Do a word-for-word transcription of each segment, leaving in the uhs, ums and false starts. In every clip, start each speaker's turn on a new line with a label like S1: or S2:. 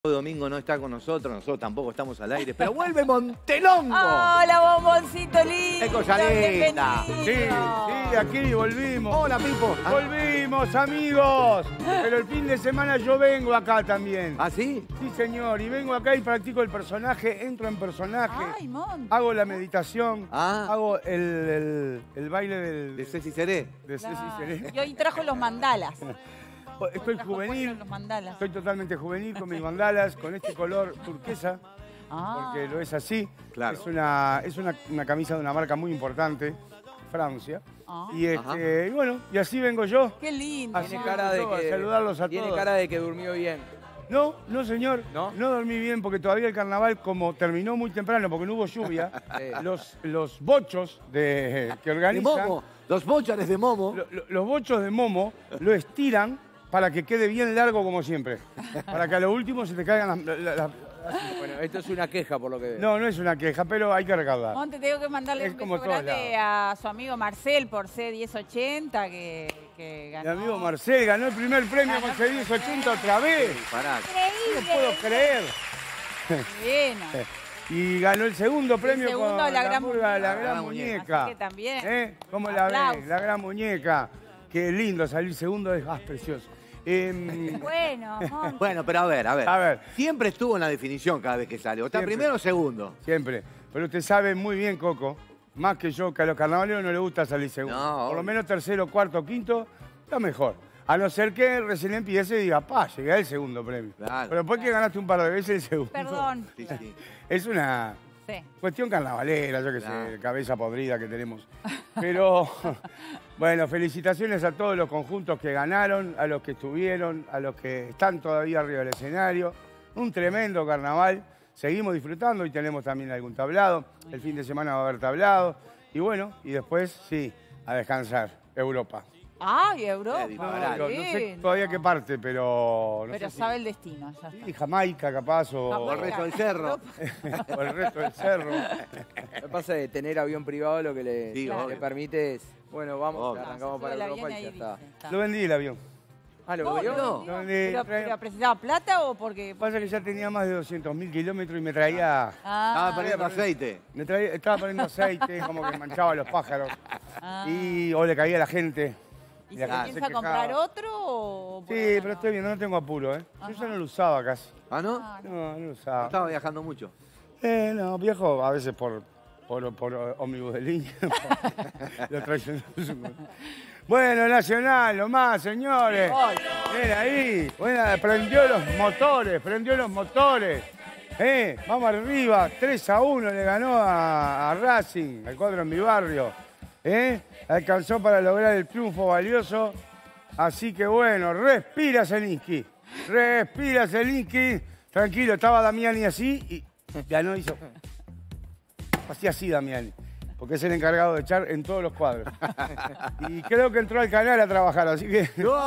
S1: Domingo no está con nosotros, nosotros tampoco estamos al aire, pero vuelve Montelongo.
S2: ¡Hola, bomboncito lindo!
S1: ¡Qué cosa linda!
S3: Sí, sí, aquí volvimos.
S1: Hola, Pipo. Ah.
S3: Volvimos, amigos. Pero el fin de semana yo vengo acá también.
S1: ¿Ah, sí?
S3: Sí, señor. Y vengo acá y practico el personaje, entro en personaje.
S2: Ay, Monte.
S3: Hago la meditación.
S1: Ah.
S3: Hago el, el, el baile del...
S1: De Ceci Seré.
S3: de Ceci
S2: Claro.
S3: Seré.
S2: Y hoy trajo los mandalas.
S3: Estoy
S2: Trajo
S3: juvenil.
S2: Los mandalas.
S3: Estoy totalmente juvenil con mis mandalas, con este color turquesa.
S2: Ah.
S3: Porque lo es así.
S1: Claro.
S3: Es una, es una, una camisa de una marca muy importante, Francia.
S2: Ah.
S3: Y, este, y bueno, y así vengo yo.
S2: Qué lindo.
S3: Así
S4: Tiene
S2: ¿no?
S4: cara de
S3: yo, a
S4: que
S3: saludarlos a
S4: tiene
S3: todos.
S4: cara de que durmió bien.
S3: No, no señor,
S4: ¿No?
S3: no dormí bien porque todavía el carnaval, como terminó muy temprano porque no hubo lluvia,
S4: Sí.
S3: los, los bochos de, que
S1: De
S3: organizan,
S1: Momo. Los bochares de Momo.
S3: lo- lo- los bochos de Momo lo estiran para que quede bien largo como siempre. Para que a lo último se te caigan las... la- la-
S4: Bueno, esto es una queja por lo que veo.
S3: No, no es una queja, pero hay que recaudar.
S2: Monte, tengo que mandarle
S3: Es
S2: un
S3: como
S2: beso
S3: todos
S2: grande a su amigo Marcel por C diez ochenta que, que
S3: Mi
S2: ganó.
S3: amigo Marcel ganó el primer premio
S2: Ganó
S3: con C diez ochenta otra vez.
S1: Pará.
S3: No lo puedo creer.
S2: Bueno.
S3: Y ganó el segundo premio
S2: segundo,
S3: con
S2: la
S3: la,
S2: gran
S3: murga, la
S2: muñeca.
S3: gran
S1: Así
S3: muñeca.
S2: que también.
S3: ¿Eh? ¿Cómo la
S2: Aplausos.
S3: ves? La gran muñeca. Qué lindo salir segundo, es ah, precioso. Em,
S2: Bueno, Monte.
S1: Bueno, pero a ver, a ver.
S3: A ver.
S1: Siempre estuvo en la definición cada vez que sale. O está
S3: Siempre.
S1: primero o segundo.
S3: siempre. Pero usted sabe muy bien, Coco, más que yo, que a los carnavaleros no les gusta salir segundo.
S1: No,
S3: Por lo
S1: obvio.
S3: menos tercero, cuarto, quinto, está mejor. A no ser que recién empiece y diga, pa, llegué al segundo premio.
S1: Claro.
S3: Pero después que ganaste un par de veces el segundo.
S2: Perdón.
S1: Sí, sí.
S3: Es una
S2: Sí.
S3: cuestión carnavalera, yo qué
S1: Claro.
S3: sé, cabeza podrida que tenemos. Pero, bueno, felicitaciones a todos los conjuntos que ganaron, a los que estuvieron, a los que están todavía arriba del escenario. Un tremendo carnaval. Seguimos disfrutando y tenemos también algún tablado. El fin de semana va a haber tablado. Y bueno, y después, sí, a descansar. Europa.
S2: Ay, Europa.
S1: Qué
S3: No,
S1: disparate.
S3: no, no sé
S2: lindo.
S3: todavía qué parte, pero... No
S2: Pero
S3: sé si-
S2: sabe el destino. Ya está.
S3: sí, Jamaica, capaz, o,
S1: O el resto del cerro.
S3: o el resto del cerro.
S4: Lo que pasa es que tener avión privado lo que le,
S1: Sí,
S4: le
S1: obvio.
S4: permite es, bueno, vamos,
S1: Obvio.
S4: arrancamos
S2: Sube
S4: para
S2: el
S4: Europa
S2: avión
S4: y ya
S2: ahí
S4: está.
S2: dice, está.
S3: Lo vendí el avión.
S4: Ah, ¿lo
S2: No,
S4: vio?
S2: no,
S3: No,
S2: no.
S3: de-
S2: ¿Pero,
S3: trae-
S2: pero precisaba plata o porque...?
S3: Pasa que ya tenía más de doscientos mil kilómetros y me traía...
S1: Estaba perdiendo
S3: Ah,
S1: aceite.
S3: Me traía, estaba poniendo aceite, como que manchaba a los pájaros.
S2: Ah.
S3: Y, o le caía a la gente.
S2: ¿Y
S3: la
S2: se
S3: gente
S2: piensa
S3: quejaba.
S2: comprar otro o...? por
S3: Sí,
S2: ahora
S3: pero
S2: no?
S3: estoy viendo, no tengo apuro, ¿eh? Yo
S2: Ajá.
S3: ya no lo usaba casi.
S1: ¿Ah, no?
S2: Ah, no.
S3: No, no lo
S1: No
S3: usaba.
S1: estaba viajando mucho.
S3: Eh, no, viejo, a veces por, por, por ómnibus de línea. Lo traicionó su- Bueno, Nacional, lo más, señores. Ven ahí. Bueno, prendió los motores, prendió los motores. Eh, vamos arriba, tres a uno le ganó a, a Racing, al cuadro en mi barrio. Eh, alcanzó para lograr el triunfo valioso. Así que bueno, respira Zelinsky. Respira Zelinsky. Tranquilo, estaba Damiani así y ganó, hizo. Hacía así Damiani, porque es el encargado de echar en todos los cuadros. Y creo que entró al canal a trabajar, así que.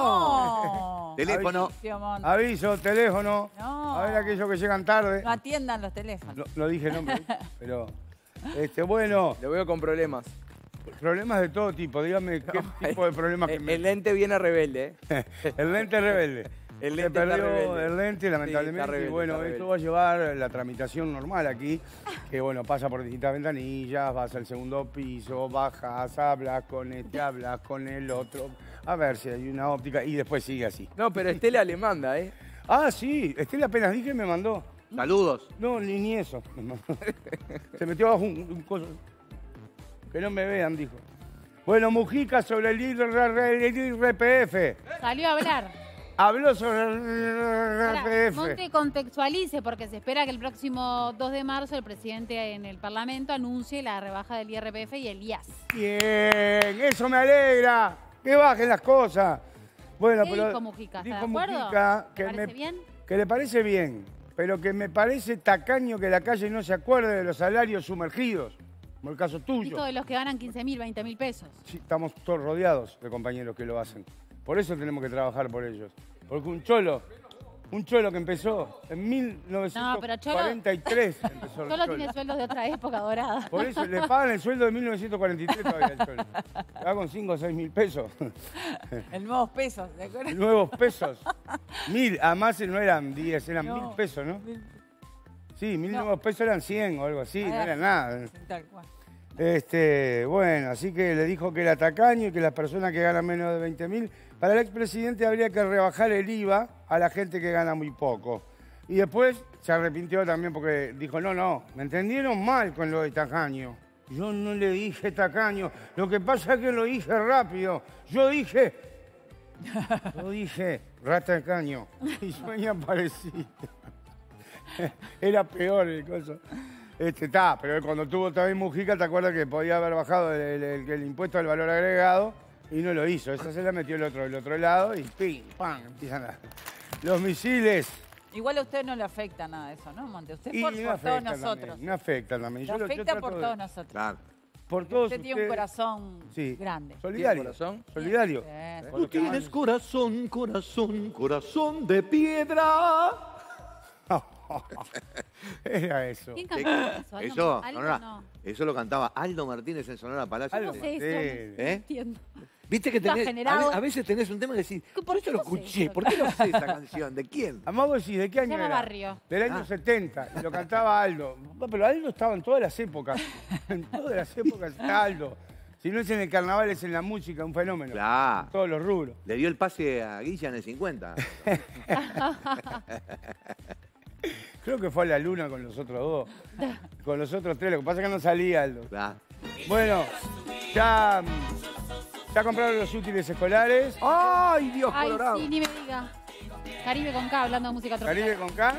S2: No.
S1: Teléfono.
S2: Aviso, Monte.
S3: Aviso, teléfono.
S2: No.
S3: A ver aquellos que llegan tarde.
S2: No atiendan los teléfonos.
S3: No, no dije nombre, pero. Este, bueno,
S4: Lo veo con problemas.
S3: problemas de todo tipo. Dígame qué tipo de problemas que
S4: El,
S3: me.
S4: el lente viene rebelde, ¿eh?
S3: El lente rebelde.
S4: El
S3: Se
S4: lente está
S3: perdió
S4: rebelde.
S3: el lente,
S4: Sí,
S3: lamentablemente.
S4: está rebelde,
S3: y bueno,
S4: está
S3: esto
S4: rebelde.
S3: va a llevar la tramitación normal aquí, que bueno, pasa por distintas ventanillas, vas al segundo piso, bajas, hablas con este, hablas con el otro, a ver si hay una óptica y después sigue así.
S4: No, pero Estela le manda, ¿eh?
S3: Ah, sí, Estela apenas dije me mandó.
S1: Saludos.
S3: No, ni, ni eso. me mandó. Se metió abajo un, un coso. Que no me vean, dijo. Bueno, Mujica sobre el I R P F.
S5: Salió a hablar.
S3: Habló sobre el I R P
S5: Ahora,
S3: F.
S5: Monte contextualice, porque se espera que el próximo dos de marzo el presidente en el Parlamento anuncie la rebaja del I R P F y el I A S.
S3: Bien, eso me alegra. Que bajen las cosas. Bueno,
S5: ¿Qué
S3: pero
S5: dijo Mujica? ¿Está
S3: dijo
S5: de acuerdo?
S3: Mujica
S5: ¿Te
S3: que,
S5: parece
S3: me-
S5: bien?
S3: que le parece bien, pero que me parece tacaño que la calle no se acuerde de los salarios sumergidos, como el caso tuyo.
S5: Dijo de los que ganan quince mil, veinte mil pesos.
S3: Sí, estamos todos rodeados de compañeros que lo hacen. Por eso tenemos que trabajar por ellos. Porque un cholo, Un cholo que empezó en mil novecientos cuarenta y tres.
S5: No,
S3: empezó el
S5: Cholo tiene sueldos de otra época dorada.
S3: Por eso le pagan el sueldo de mil novecientos cuarenta y tres todavía al cholo. Va con cinco o seis mil pesos.
S2: El nuevos pesos, ¿de acuerdo?
S3: Nuevos pesos. Mil, además no eran diez, eran
S2: No,
S3: mil pesos, ¿no?
S2: mil-
S3: Sí, mil
S2: No.
S3: nuevos pesos eran cien o algo así, no
S2: Ah,
S3: era nada.
S2: Tal cual.
S3: Este, bueno, así que le dijo que era tacaño y que las personas que ganan menos de veinte mil, para el expresidente habría que rebajar el I V A a la gente que gana muy poco. Y después se arrepintió también porque dijo, no, no, me entendieron mal con lo de tacaño. Yo no le dije tacaño, lo que pasa es que lo dije rápido. Yo dije, yo dije rata de caño y sueña parecido. Era peor el coso. Este, está, pero cuando tuvo también Mujica, ¿te acuerdas que podía haber bajado el, el- el- el impuesto al valor agregado? Y no lo hizo. Esa se la metió el otro, el otro lado y pim, pam, empiezan a... Los misiles.
S2: Igual a usted no le afecta nada de eso, ¿no, Monte? Usted
S3: Y
S2: por,
S3: me
S2: por
S3: afecta
S2: todos nosotros.
S3: también, me afecta también.
S2: Le
S3: Yo lo- yo
S2: afecta
S3: trato
S2: por
S3: de-
S2: todos nosotros.
S1: Claro.
S3: Por todos
S2: Usted tiene un
S3: ustedes.
S2: corazón
S3: Sí.
S2: grande.
S3: Solidario.
S4: corazón?
S3: Solidario.
S2: Sí.
S3: Con
S1: Tú
S3: los que más-
S1: tienes corazón, corazón, corazón de piedra.
S3: Era eso.
S5: ¿Quién cantó eso? ¿Aldo-
S1: Eso,
S5: Aldo
S1: Sonora,
S5: no?
S1: eso lo cantaba Aldo Martínez en Sonora Palacio.
S3: Aldo
S5: No sé eso,
S3: Martínez.
S5: no
S1: ¿Eh?
S5: entiendo.
S1: Viste que
S5: Está
S1: tenés, a,
S5: generado.
S1: ve- a veces tenés un tema que decís,
S5: ¿Por
S1: ¿por
S5: qué
S1: qué lo
S5: no sé
S1: escuché?
S5: eso?
S1: ¿Por qué no sé esa canción? ¿De quién?
S3: Amado, decís, ¿de qué año
S5: llama
S3: era?
S5: Barrio.
S3: Del año
S1: Ah.
S3: setenta. Y lo cantaba Aldo. Pero Aldo estaba en todas las épocas. En todas las épocas está Aldo. Si no es en el carnaval, es en la música, un fenómeno.
S1: Claro.
S3: En todos los rubros.
S1: Le dio el pase a Guilla en el cincuenta.
S3: Creo que fue a la luna con los otros dos. Con los otros tres. Lo que pasa es que no salía Aldo.
S1: Claro.
S3: Bueno, ya, ya compraron los útiles escolares.
S1: ¡Ay, Dios
S5: Ay,
S1: colorado!
S5: sí, ni me diga. Caribe con K, hablando de música tropical.
S3: Caribe con K.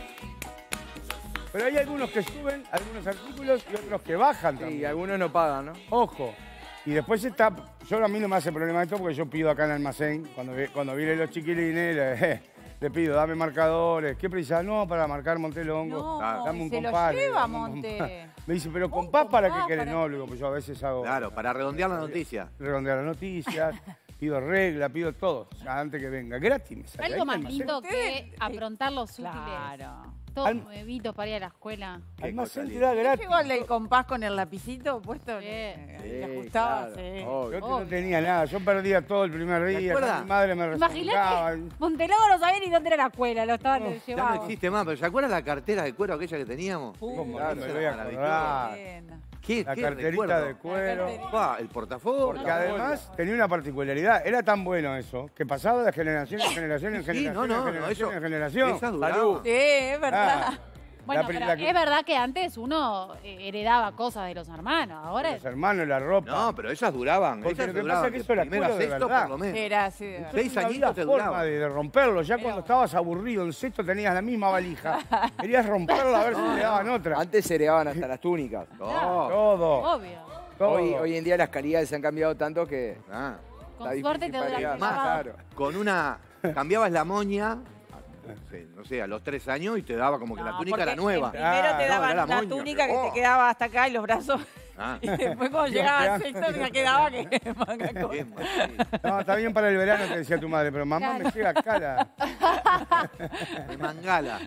S3: Pero hay algunos que suben, algunos artículos y otros que bajan
S4: Sí,
S3: también.
S4: algunos no pagan, ¿no?
S3: Ojo. Y después está, yo a mí no me hace problema esto porque yo pido acá en el almacén, cuando, vi- cuando vienen los chiquilines, le, le pido, dame marcadores. ¿Qué precisas? No, para marcar Montelongo.
S2: No,
S3: dame un
S2: se lo
S3: compás. le
S2: lleva,
S3: dame un
S2: Monte.
S3: compás. Me dice, pero
S2: Un
S3: compás para qué
S2: compás
S3: querés.
S2: para-
S3: No, le digo, pues yo a veces hago...
S1: Claro, para redondear la noticia.
S3: Redondear las noticias, pido regla, pido todo. O sea, antes que venga. Gratis me sale.
S5: Algo
S3: Ahí en
S5: más
S3: el almacén.
S5: lindo que aprontar los útiles.
S2: Claro.
S5: Todos
S3: Al-
S5: nuevitos para ir a la escuela.
S3: Almacén
S1: cosa
S3: te da
S2: ¿Viste
S3: gratis.
S2: igual el compás con el lapicito puesto?
S5: Sí.
S2: Le,
S4: Sí,
S2: le ajustaba,
S4: claro,
S2: sí.
S4: obvio.
S3: Yo no
S5: Obvio.
S3: tenía nada, yo perdía todo el primer día.
S1: acuerdas?
S3: Mi madre me resultaba.
S5: Imagínate, Montelongo no sabía ni dónde era la escuela, lo estaban
S3: No,
S1: Ya no
S5: llevando.
S1: existe más, pero ¿se acuerdan la cartera de cuero aquella que teníamos?
S2: Uh,
S3: ¿Cómo
S1: Claro,
S3: no me
S1: eso
S3: voy
S1: era
S3: a
S1: maravilloso.
S3: acordar?
S2: Bien.
S1: ¿Qué,
S3: La
S1: qué
S3: carterita
S1: recuerdo?
S3: de cuero.
S2: carterita.
S1: Pa, el portafolio.
S3: Porque además tenía una particularidad, era tan bueno eso, que pasaba de generación en generación en
S1: Sí,
S3: generación
S1: no, no,
S3: en
S1: no,
S3: generación
S1: eso-
S3: en generación.
S1: Esa duraba.
S4: Salud.
S2: Sí, es verdad.
S3: Ah,
S5: Bueno,
S3: la pri-
S5: pero
S3: la que-
S5: es verdad que antes uno eh, heredaba cosas de los hermanos. Ahora
S3: los hermanos, la ropa.
S1: No, pero esas duraban.
S3: Porque
S1: esas
S3: lo que
S1: duraban
S3: pasa es que eso era
S1: primero a
S3: cuero de
S1: sexto,
S3: verdad.
S1: por lo menos.
S2: Era así, de verdad.
S1: Seis
S3: No había
S1: añitos te
S3: forma
S1: duraban.
S3: de, de romperlo, ya cuando
S2: Pero-
S3: estabas aburrido en sexto tenías la misma valija. Querías romperla a ver si te daban otra.
S4: Antes se heredaban hasta las túnicas.
S1: No.
S3: Todo,
S5: obvio.
S3: todo.
S4: Hoy, hoy en día las calidades se han cambiado tanto que...
S1: Ah.
S5: Con
S4: está
S5: suerte
S4: difícil
S5: te
S4: para
S5: dura
S4: llegar.
S5: el
S1: Más,
S5: lavado.
S4: Claro.
S1: con una... Cambiabas la moña, no sé, no sé, a los tres años y te daba como que la
S2: No,
S1: túnica
S2: porque
S1: era nueva.
S2: en Primero te
S3: Claro,
S2: daban
S1: era la
S2: una
S1: moña,
S2: túnica que
S1: pero-
S2: te quedaba hasta acá y los brazos.
S1: Ah,
S2: Y después cuando llegaba al sexto ya quedaba que manga corta.
S1: qué maravilla.
S3: No, está bien para el verano, te decía tu madre, pero mamá me
S5: Claro.
S3: llega acá la...
S1: De mangala.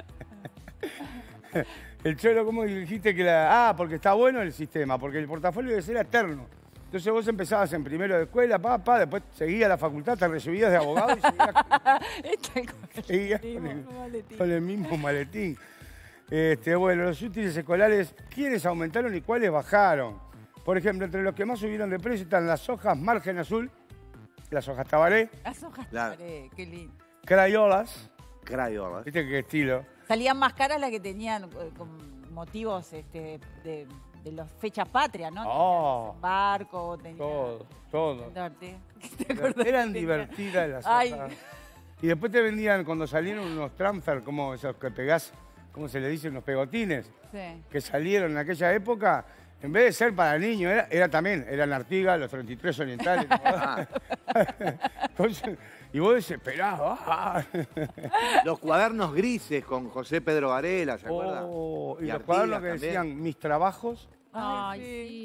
S3: El cholo, ¿cómo dijiste que la...? Ah, porque está bueno el sistema, porque el portafolio debe ser eterno. Entonces vos empezabas en primero de escuela, pa, pa, después seguías la facultad, te recibías de abogado y seguías
S2: Este con-
S3: seguías con el,
S2: mismo maletín.
S3: con el mismo maletín. Este, bueno, los útiles escolares, ¿quiénes aumentaron y cuáles bajaron? Por ejemplo, entre los que más subieron de precio están las hojas margen azul, las hojas tabaré,
S2: Las hojas,
S1: Claro.
S2: tabaré, qué lindo.
S3: crayolas,
S1: Crayola.
S3: ¿viste qué estilo?
S2: Salían más caras las que tenían eh, con motivos este, de, de las fechas patrias, ¿no?
S3: Oh.
S2: Tenías un barco, tenías...
S3: Todo, todo.
S2: ¿Te ¿Te acordás que
S3: Eran
S2: tenía?
S3: divertidas las
S2: Ay.
S3: hojas. Y después te vendían, cuando salieron unos transfer, como esos que pegás, ¿cómo se le dice? Unos pegotines,
S2: Sí.
S3: que salieron en aquella época, en vez de ser para niños, era, era también, eran Artigas, los treinta y tres orientales.
S1: Ah,
S3: Entonces, y vos desesperado. ¡ah!
S1: los cuadernos grises con José Pedro Varela, ¿se acuerdan?
S3: Oh, y,
S1: Y
S3: los
S1: Artigas
S3: cuadernos que
S1: también.
S3: decían mis trabajos,
S5: Ay,
S2: Ay,
S5: sí.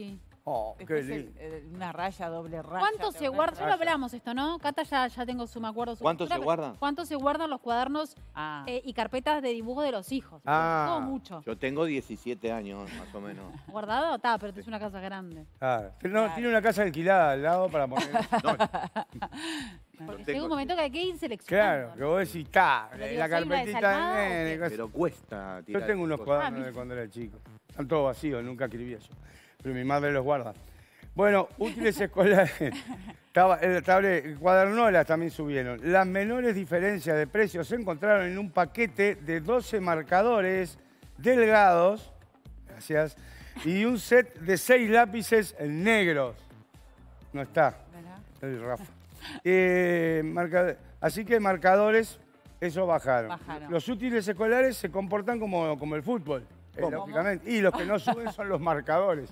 S3: Oh, qué
S2: Después
S3: lindo.
S2: el- el- una raya, doble raya.
S5: ¿Cuánto
S2: ¿te
S5: se
S2: acordás?
S5: guarda? Ya lo hablamos esto, ¿no? Cata ya, ya tengo su, me acuerdo. Su
S1: ¿Cuánto se
S5: postura,
S1: guardan?
S5: ¿Cuánto se guardan los cuadernos
S2: Ah.
S5: eh, y carpetas de dibujo de los hijos?
S3: Ah.
S5: Todo mucho.
S1: Yo tengo diecisiete años, más o menos.
S5: ¿Guardado? Está, pero es una casa grande.
S3: Ah, no, tiene una casa alquilada al lado para poner.
S1: No,
S5: Porque
S1: tengo
S5: llega un momento que hay que ir seleccionando.
S3: Claro, que vos decís, está,
S5: Pero digo,
S3: la
S5: ¿soy una
S3: carpetita
S5: desalmada
S3: de
S5: o
S3: nene,
S5: qué?
S3: cosas.
S1: pero cuesta
S3: Yo
S1: tirar
S3: tengo unos
S1: cosas.
S3: cuadernos
S5: Ah,
S3: de
S5: ¿viste?
S3: cuando era chico. Están todos vacíos, nunca escribí eso. Pero mi madre los guarda. Bueno, útiles escolares. Estaba- El tablet, cuadernolas también subieron. Las menores diferencias de precios se encontraron en un paquete de doce marcadores delgados, gracias, y un set de seis lápices negros. No está,
S2: Mirá.
S3: el Rafa. Eh, marca- así que marcadores, eso bajaron.
S2: Bajaron.
S3: Los útiles escolares se comportan como, como el fútbol, eh,
S1: ¿Cómo?
S3: lógicamente. Y los que no suben son los marcadores.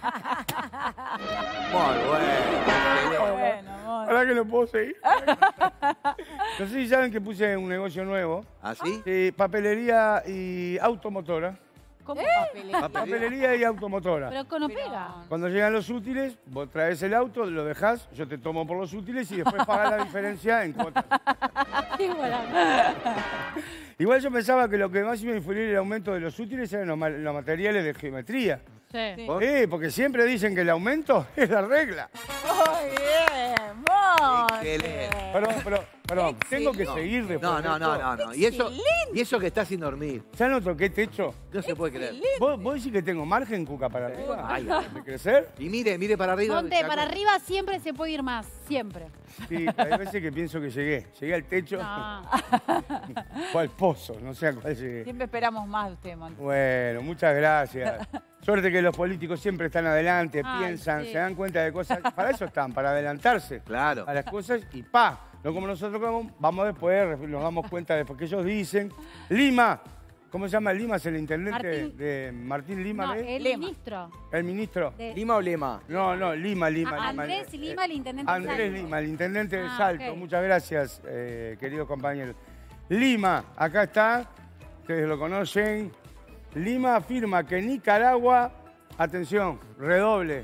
S1: Muy bueno.
S2: Bueno, amor.
S3: ¿Ahora que lo puedo seguir? No sé si saben que puse un negocio nuevo.
S1: ¿Así?
S3: Sí, papelería y automotora.
S2: ¿Cómo
S5: ¿Eh?
S2: papelera?
S3: Papelería y automotora.
S5: Pero con
S2: Pero-
S5: pega.
S3: Cuando llegan los útiles, vos traes el auto, lo dejás, yo te tomo por los útiles y después pagás la diferencia en cuotas.
S5: Qué buena.
S3: Igual yo pensaba que lo que más iba a influir el aumento de los útiles eran los, ma- los materiales de geometría.
S5: Sí.
S2: Sí.
S1: ¿Por?
S3: Eh, porque siempre dicen que el aumento es la regla.
S2: Muy bien, muy
S1: Excelente.
S2: bien.
S3: Perdón, pero, perdón, tengo que
S1: No.
S3: seguir después
S1: No,
S3: de
S1: no, no,
S3: esto?
S1: no, no. Y eso, y eso que está sin dormir.
S3: ¿Ya no toqué techo?
S1: No se puede creer.
S3: ¿Vos, vos decís que tengo margen, Cuca, para arriba?
S1: Ay,
S3: ¿De crecer?
S1: Y mire, mire para arriba.
S5: Monte,
S1: ¿se
S5: para
S1: acuerda?
S5: arriba siempre se puede ir más. Siempre.
S3: Sí, hay veces que pienso que llegué. Llegué al techo
S5: No.
S3: o al pozo, no sé a cuál llegué.
S2: Siempre esperamos más de usted, Monte.
S3: Bueno, muchas gracias. Suerte que los políticos siempre están adelante,
S5: Ay,
S3: piensan,
S5: sí.
S3: se dan cuenta de cosas. Para eso están, para adelantarse
S1: Claro.
S3: a las cosas y pa. No como nosotros vamos, vamos después, nos damos cuenta después que ellos dicen. Lima, ¿cómo se llama Lima? Es el intendente
S5: Martín.
S3: de Martín Lima,
S5: No,
S3: ¿eh?
S5: el
S2: Lema.
S5: ministro.
S3: El ministro.
S5: de-
S4: ¿Lima o Lema?
S3: No, no, Lima, Lima,
S5: Ah,
S3: Lima.
S5: Andrés
S3: Eh,
S5: Lima, el intendente de
S3: Andrés
S5: Salto.
S3: Lima, el intendente de
S5: Ah,
S3: Salto.
S5: ok.
S3: Muchas gracias, eh, queridos compañeros. Lima, acá está, ustedes lo conocen. Lima afirma que Nicaragua, atención, redoble.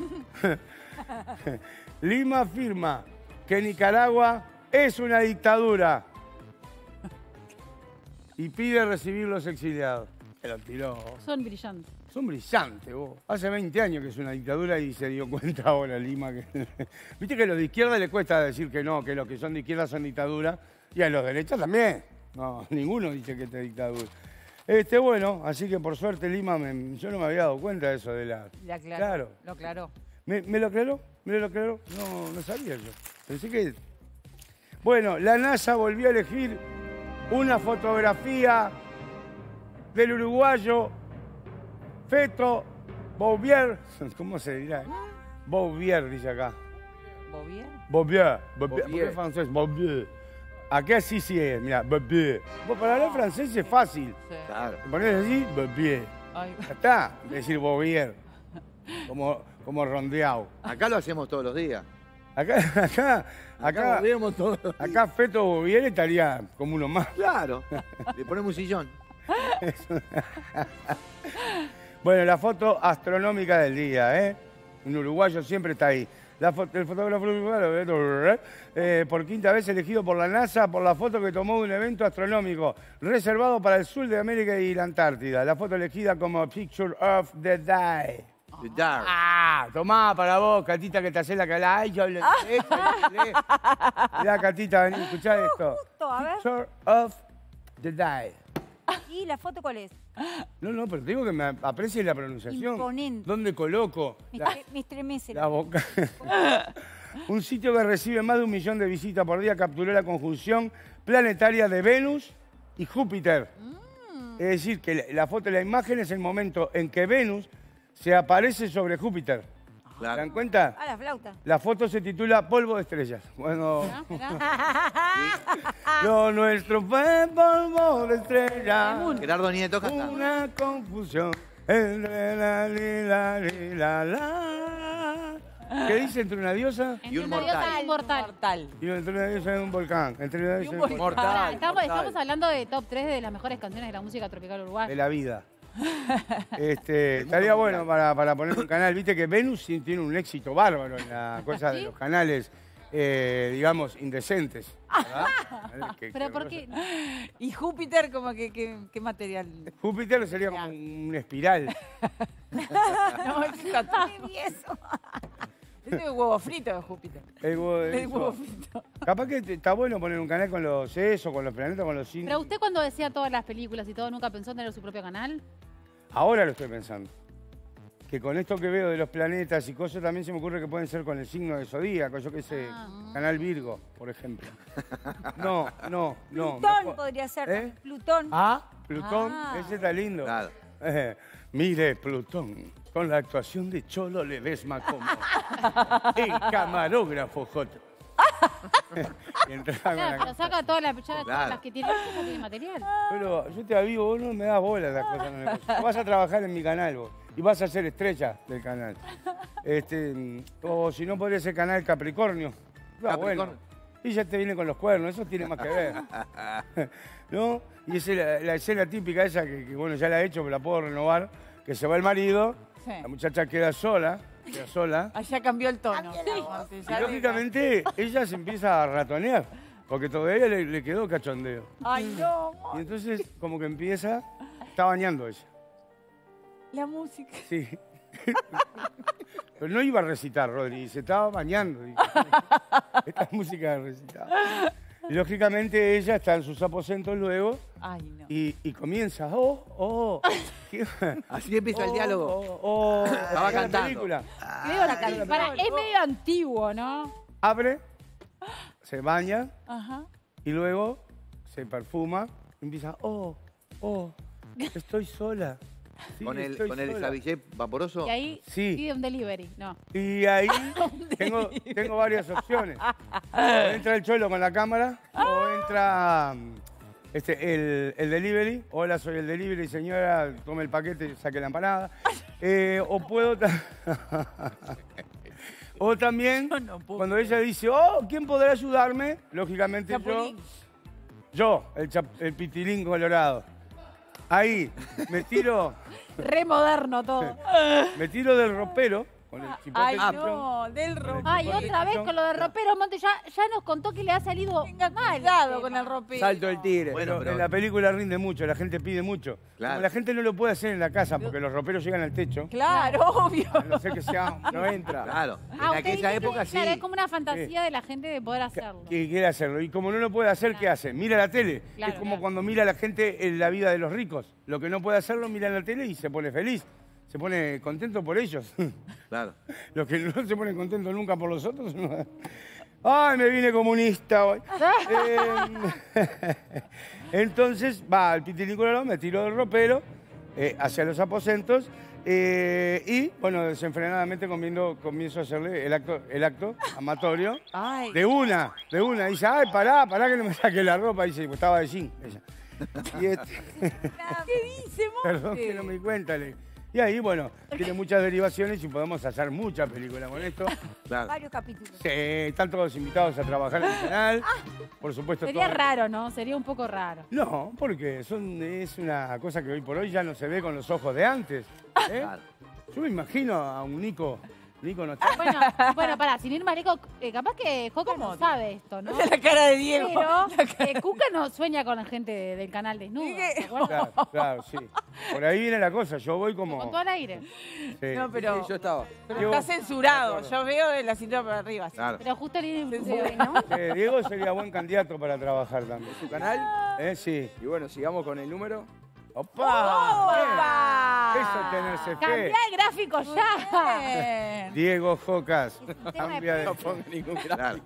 S3: Lima afirma que Nicaragua es una dictadura y pide recibir los exiliados. Se lo tiró.
S5: Son brillantes.
S3: Son brillantes, vos. Hace veinte años que es una dictadura y se dio cuenta ahora Lima que... Viste que a los de izquierda le cuesta decir que no, que los que son de izquierda son dictadura, y a los de derecha también. No, ninguno dice que esta es dictadura. Este, bueno, así que por suerte Lima, me- yo no me había dado cuenta de eso de la...
S2: Le aclaró.
S3: Claro.
S2: Lo aclaró.
S3: ¿Me, me lo aclaró? ¿Me lo aclaró? No, no sabía yo. Pensé que... Bueno, la NASA volvió a elegir una fotografía del uruguayo Feto Bouvier. ¿Cómo se dirá? Bouvier, dice acá.
S2: ¿Bobier?
S3: Bouvier. Bouvier. ¿Por
S4: Bouvier.
S3: qué francés? Bouvier. Acá sí sí es, mira, Bouvier. Vos para hablar francés es fácil.
S2: Sí.
S1: Claro.
S3: Te pones así, Bouvier.
S2: Ay,
S3: Ya está, decir Bouvier. Como, como rondeado.
S1: Acá lo hacemos todos los días.
S3: Acá, acá, acá,
S1: volvemos todos los días.
S3: acá Feto Bouvier estaría como uno más.
S1: Claro. Le ponemos un sillón.
S3: Bueno, la foto astronómica del día, ¿eh? Un uruguayo siempre está ahí. La fo- el fotógrafo uruguayo, eh, por quinta vez elegido por la NASA por la foto que tomó de un evento astronómico reservado para el sur de América y la Antártida. La foto elegida como Picture of the Day.
S1: The Dark.
S3: Ah, tomá para vos, Catita, que te hace la cara. Ay, yo hablo inglés, yo hablo inglés. Mirá, Catita, vení, escuchá esto.
S6: Justo, a ver.
S3: Picture of the Day.
S6: ¿Y la foto cuál es?
S3: No, no, pero te digo que me aprecies la pronunciación.
S6: Imponente.
S3: ¿Dónde coloco
S6: Me,
S3: la,
S6: estre- me estremece.
S3: la boca? Un sitio que recibe más de un millón de visitas por día capturó la conjunción planetaria de Venus y Júpiter. Es decir, que la, la foto, la imagen es el momento en que Venus se aparece sobre Júpiter. ¿Se dan
S1: Claro.
S3: cuenta?
S6: Ah, la flauta.
S3: La foto se titula Polvo de Estrellas. Bueno,
S5: Mirá, mirá.
S3: lo nuestro fue polvo de estrellas.
S1: Gerardo Nieto canta.
S3: Una confusión entre la li, la li, la la. ¿Qué dice entre una diosa
S5: Entre
S1: un
S5: una diosa
S1: mortal.
S5: y un mortal.
S2: mortal.
S3: y entre una diosa y un volcán? Entre una diosa y un volcán.
S5: Pará,
S4: Mortal.
S5: estamos,
S4: mortal.
S5: estamos hablando de top tres de las mejores canciones de la música tropical
S3: De
S5: uruguaya.
S3: la vida. Este, estaría bueno para, para poner un canal. Viste que Venus sí tiene un éxito bárbaro en la cosa de
S5: ¿Sí?
S3: los canales, eh, digamos, indecentes. ¿verdad? Que-
S5: Pero
S3: que-
S5: ¿por qué?
S2: Y Júpiter, como que, que- ¿qué material?
S3: Júpiter sería como una espiral.
S2: No, es está todo eso. Es de huevo frito de Júpiter.
S3: El huevo de
S2: El
S3: eso.
S2: huevo frito.
S3: Capaz que te- está bueno poner un canal con los eso, con los planetas, con los signos.
S5: Pero usted cuando decía todas las películas y todo, ¿nunca pensó en tener su propio canal?
S3: Ahora lo estoy pensando. Que con esto que veo de los planetas y cosas, también se me ocurre que pueden ser con el signo de zodíaco, yo qué sé,
S5: Ah.
S3: canal Virgo, por ejemplo. No, no, no.
S6: Plutón
S3: mejor-
S6: podría ser.
S3: ¿Eh?
S6: Plutón.
S3: Ah, Plutón,
S6: Ah.
S3: ese está lindo.
S1: Claro.
S3: Eh, mire, Plutón, con la actuación de Cholo Ledesma como el camarógrafo J. Y entraba con la
S5: Claro, pero saca todas las, ya todas
S1: Claro.
S5: las que tiene, ya tiene material.
S3: Pero yo te aviso, vos no me das bola las cosas. No me gustan. Vas a trabajar en mi canal vos y vas a ser estrella del canal. Este, o si no, podría ser canal Capricornio. Ah,
S1: Capricornio.
S3: bueno. Y ya te viene con los cuernos, eso tiene más que ver. ¿No? Y esa es la, la escena típica esa que, que, bueno, ya la he hecho, pero la puedo renovar, que se va el marido,
S2: Sí.
S3: la muchacha queda sola, queda sola.
S2: Allá cambió el tono. Entonces,
S3: Y
S2: ya
S3: lógicamente ella se empieza a ratonear, porque todavía le, le quedó cachondeo.
S2: de- Ay, no.
S3: Y entonces como que empieza, está bañando ella.
S2: La música.
S3: Sí. Pero no iba a recitar, Rodri, se estaba bañando. Dijo, esta música de recitar. Y lógicamente ella está en sus aposentos luego
S2: Ay, no.
S3: y, y comienza, oh, oh. ¿qué?
S1: Así empieza el
S3: Oh,
S1: diálogo.
S3: Oh, oh,
S1: Estaba
S3: la
S1: cantando.
S3: película.
S5: Le digo la cara, para, es medio antiguo, ¿no?
S3: Abre, se baña
S2: Ajá.
S3: y luego se perfuma y empieza, oh, oh, estoy sola. Sí,
S1: Con el,
S3: estoy
S1: con el
S3: sola.
S1: Savillé vaporoso.
S5: Y ahí
S3: Sí.
S5: pide un delivery. No.
S3: Y ahí tengo, tengo varias opciones. O entra el cholo con la cámara, o entra mm, este, el, el delivery. Hola, soy el delivery, señora, tome el paquete y saque la empanada. Eh, o puedo... ta- o también,
S2: Yo no puedo
S3: cuando ella dice, oh, ¿quién podrá ayudarme? Lógicamente yo,
S2: Chapulín.
S3: yo, el, chap- el pitilín colorado. Ahí, me tiro,
S5: Re moderno todo.
S3: me tiro del ropero, con el chipote
S2: Ay,
S3: del
S2: no, del ropa.
S5: Ay, otra vez con lo de ropero, Monte, ya, ya nos contó que le ha salido
S2: Tenga
S5: mal.
S2: cuidado
S5: el
S2: con
S5: tema.
S2: el ropero.
S4: Salto el tigre.
S1: Bueno,
S3: Pero
S1: pero-
S3: en la película rinde mucho, la gente pide mucho.
S1: Claro.
S3: Como la gente no lo puede hacer en la casa porque los roperos llegan al techo,
S2: Claro, obvio.
S3: a no ser que sea
S4: No entra.
S1: Claro. En
S5: Ah, usted
S1: aquella
S5: dice que,
S1: época sí.
S5: claro, es como una fantasía de la gente de poder hacerlo.
S3: que quiere hacerlo. Y como no lo puede hacer, ¿qué hace? Mira la tele.
S5: Claro,
S3: es como
S5: claro.
S3: cuando mira la gente en la vida de los ricos. Lo que no puede hacerlo, mira en la tele y se pone feliz. Se pone contento por ellos.
S1: Claro.
S3: Los que no se ponen contentos nunca por los otros. no. ¡Ay, me vine comunista hoy! Eh, entonces, va al pitilículo, me tiro del ropero eh, hacia los aposentos eh, y, bueno, desenfrenadamente comiendo, comienzo a hacerle el acto, el acto amatorio.
S2: Ay.
S3: De una, de una. Dice, ay, pará, pará que no me saque la ropa. Dice, pues estaba de jean, ella. Y este-
S2: ¿Qué dice,
S3: Perdón
S2: Monte?
S3: que no me di cuenta. le- Y ahí, bueno, tiene muchas derivaciones y podemos hacer muchas películas con esto.
S1: Claro.
S6: Varios capítulos.
S3: Sí, están todos invitados a trabajar en el canal. Por supuesto,
S5: Sería
S3: todo-
S5: raro, ¿no? Sería un poco raro.
S3: No, porque son, es una cosa que hoy por hoy ya no se ve con los ojos de antes. ¿eh?
S1: Claro.
S3: Yo me imagino a un Nico. Nico no está.
S5: Bueno, bueno, pará, sin ir más lejos, eh, capaz que Joca
S2: ¿Cómo?
S5: no sabe esto, ¿no?
S2: La cara de Diego.
S5: Pero eh, Cuca no sueña con la gente de- del canal desnudo.
S2: ¿Qué?
S5: ¿se acuerdan?
S3: Claro, claro, sí. Por ahí viene la cosa. Yo voy como.
S5: Con todo al aire.
S3: sí.
S2: No, pero,
S4: Sí, yo estaba.
S2: pero
S3: Diego-
S2: está censurado. Yo veo de la cintura para arriba. así.
S1: Claro.
S5: Pero justo el
S6: Bueno,
S3: Eh, Diego sería buen candidato para trabajar también.
S4: Su canal.
S3: ¿Eh? Sí.
S4: Y bueno, sigamos con el número.
S3: ¡Opa!
S2: ¡Opa!
S3: Eso es tenerse fe.
S5: ¡Cambia el gráfico ya!
S2: Bien.
S3: Diego Jocas.
S5: tema de
S3: Cambia de-
S4: No pongo ningún
S1: Claro.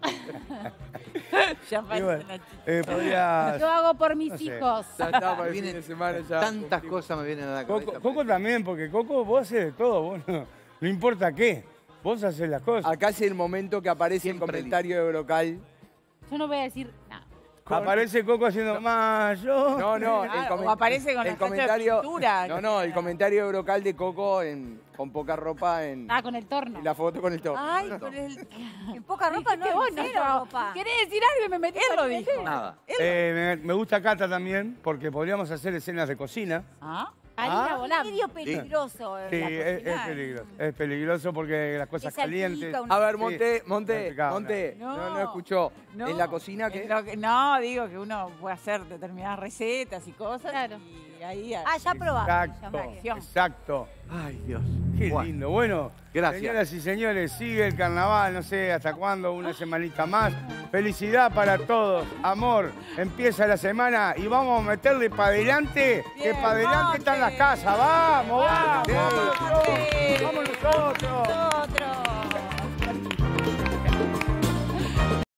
S2: Ya
S3: Y
S2: parece
S3: bueno,
S2: una chica.
S3: eh, podría-
S5: Lo hago por mis
S3: No sé.
S5: hijos.
S4: Ya está para el fin
S1: Viene
S4: de semana ya.
S1: Tantas cosas me vienen a la cabeza.
S3: Coco, Coco también, porque Coco vos haces de todo, vos no, no importa qué, vos haces las cosas.
S4: Acá es el momento que aparece
S1: Siempre
S4: el comentario de Brocal.
S5: Yo no voy a decir nada.
S3: Aparece Coco haciendo más, yo.
S4: No, no,
S2: Ah,
S4: el, comen-
S2: o aparece con
S4: el
S2: la tacha de
S4: comentario.
S2: pintura.
S4: No, no, el comentario de Brocal de Coco en, con poca ropa en,
S5: Ah, con el torno.
S4: y la foto con el top.
S2: Ay, con el...
S6: en poca ropa no,
S5: Qué bueno,
S6: cero
S5: yo.
S6: ropa.
S5: ¿Querés decir algo y me metí
S2: Él
S5: con
S2: lo
S5: el
S2: dijo.
S5: tema?
S1: Nada.
S3: Eh, me, me gusta Cata también, porque podríamos hacer escenas de cocina.
S2: ¿Ah?
S5: Harina
S3: ¿Ah?
S5: volando.
S6: Medio peligroso. eh,
S3: Sí,
S6: la
S3: es, es
S6: cocina.
S3: peligroso. Es peligroso porque las cosas
S6: Se salpica
S3: calientes.
S6: una-
S4: A ver,
S3: Sí,
S4: Monte, Monte,
S3: complicado,
S4: Monte,
S2: no.
S4: no, no escuchó.
S2: No,
S4: ¿En la cocina
S2: en
S4: qué?
S2: lo que- no, digo que uno puede hacer determinadas recetas y cosas.
S5: Claro.
S2: Y ahí.
S6: Ah, ya probaste.
S3: Exacto,
S6: ya me-
S3: exacto.
S1: Ay, Dios.
S3: Qué
S1: Bueno,
S3: lindo. Bueno,
S1: Gracias.
S3: señoras y señores, sigue el carnaval, no sé hasta cuándo, una semanita más. Felicidad para todos, amor. Empieza la semana y vamos a meterle para adelante, que
S2: Bien,
S3: para adelante están las
S2: Monte.
S3: casas. Vamos, vamos,
S2: Vamos,
S3: vamos nosotros.
S2: Monte.
S3: Vamos nosotros.